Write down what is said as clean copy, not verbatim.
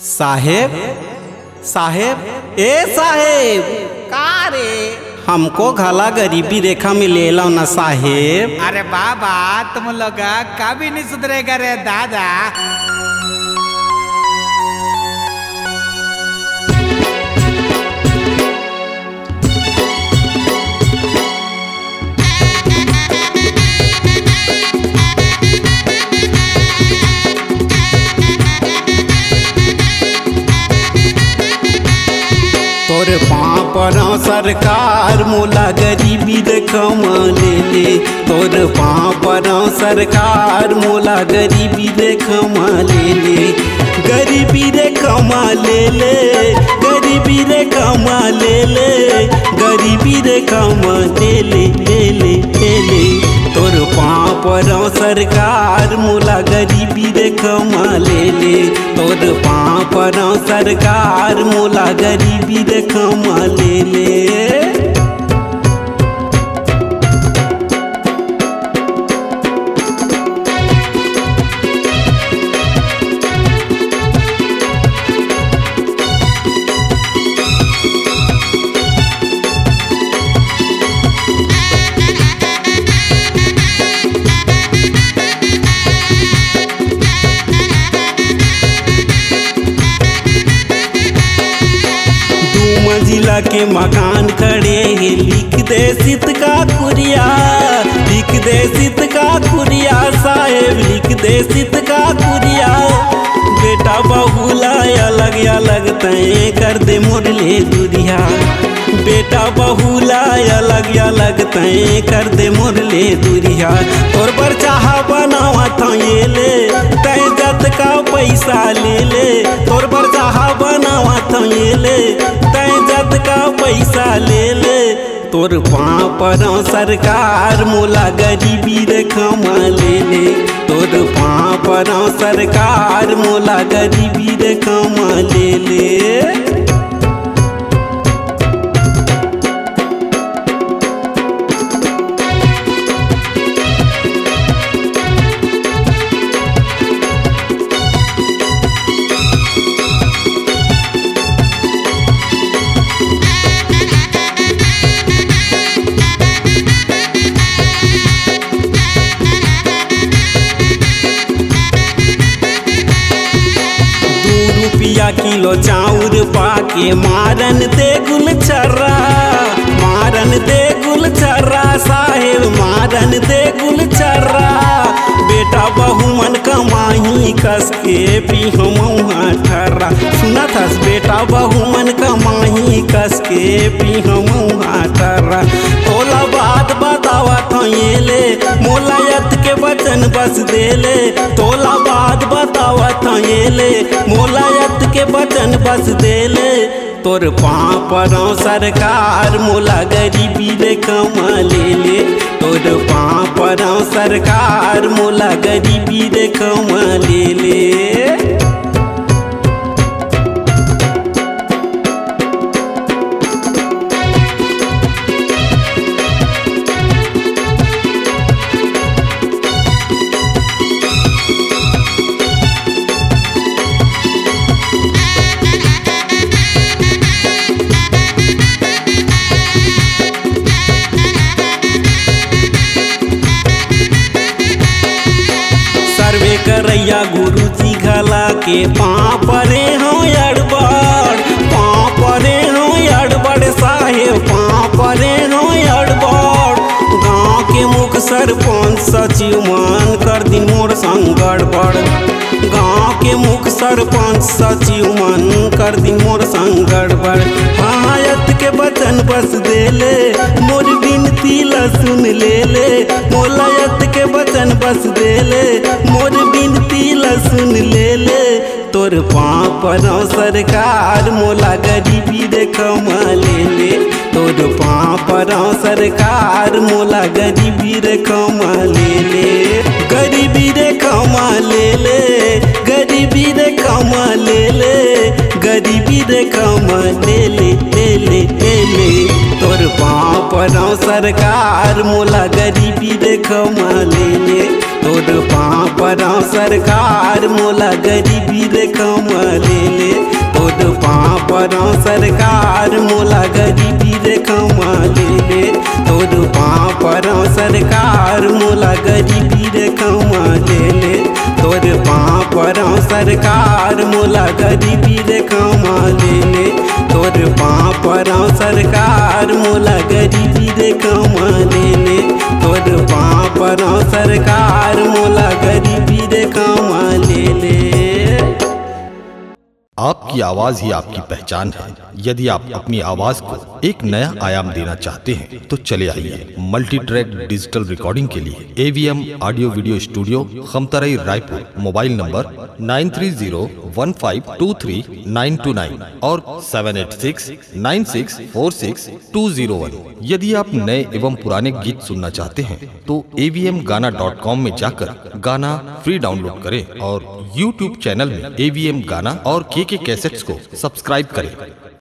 साहेब साहेब ए साहेब का रे? हमको घला गरीबी रेखा में ले लो ना साहेब। अरे बाबा तुम लोग कभी नहीं सुधरेगा रे दादा। तोर पापर सरकार मोला गरीबी रेखा ले ले। तोर पापर सरकार मोला गरीबी रेखा ले ले। गरीबी रेखा ले ले, गरीबी रेखा ले ले, गरीबी रेखा ले ले ले ले ले ले। तोर पापर सरकार मोला गरीबी रेखा ले ले। तोर पापर सरकार मोला गरीबी रेखा ले ले। जिला के मकान खड़े हैं, लिख दे सित का कुरिया, लिख दे सित का कुरिया साहेब, लिख दे सित का कुरिया। बेटा बहुला अलग अलग तय कर दे मुरले दुरिया। बेटा बहुला अलग अलग तय कर दे मुरले दुरिया। तोर पर चाह बनावा था ये ले, तय जत का पैसा ले ले। तोर पर चाह बनावा था ये ले, तय जत का पैसा ले ले। तोर पापर सरकार मोला गरीबी रेखा ले ले। तोर पापर सरकार मोला गरीबी रेखा ले ले। किलो चाउर पाके मारन दे गुल छर्रा, मारन दे गुल छर्रा साहेब, मारन दे गुल छर्रा। बेटा बहु मन कमाही कस के पी हम ठर्रा। सुना था बेटा बहु मन कमाही कस के पी हम ठर्रा। तोला बात बतावा था ये ले, मोलायत के वचन बस दे ले। तोला बात बतावा था ये ले, मोलायत के वचन बस दे ले। तोर पापर सरकार मोला गरीबी रेखा ले ले। तोर पापर सरकार मोला गरीबी रेखा ले ले। करैया गुरु जी घला के पापरे हो अड़बड़, पापरे हो अड़बड़ साहेब, पापरे हो अड़बड़। गाँव के मुख सरपंच सचिव मान कर दिन मोर संग गड़बड़। गाँव के मुख सरपंच सचिव मन कर दिन मोर संग गड़बड़। हायत के वचन बस दे ले, मोर बिनती ला सुन ले ले। मोलायत के वचन बस दे ले, मोर बिनती ला सुन ले ले। तोर पापर सरकार मोला गरीबी रेखा ले ले। तोर पापर सरकार मोला गरीबी रेखा ले ले। गरीबी रेखा ले ले, गरीबी रेखा ले ले, गरीबी रेखा ले ले ले ले ले ले। तोर पापर सरकार मोला गरीबी रेखा ले ले। तोर पापरा सरकार मोला गरीबी रेखम ले ले। तोर पापरा सरकार मोला गरीबी रेखम ले ले। तोर पापरा सरकार मोला गरीबी रेखम ले ले। तोर पापरा सरकार मोला गरीबी रेखम ले ले। तोर पापरा सरकार मोला गरीबी रेखम ले ले। तोर पापरा सरकार मोला गरीबी रेखम ले ले। आपकी आवाज ही आपकी पहचान है। यदि आप अपनी आवाज को एक नया आयाम देना चाहते हैं तो चले आइए मल्टी ट्रैक डिजिटल रिकॉर्डिंग के लिए AVM audio video studio Khamtarai Raipur. Mobile number 9301523929 और 7869646201। यदि आप नए एवं पुराने गीत सुनना चाहते हैं तो avmgana.com में जाकर गाना फ्री डाउनलोड करें और YouTube चैनल में AVM गाना और KK कैसेट्स को सब्सक्राइब करें।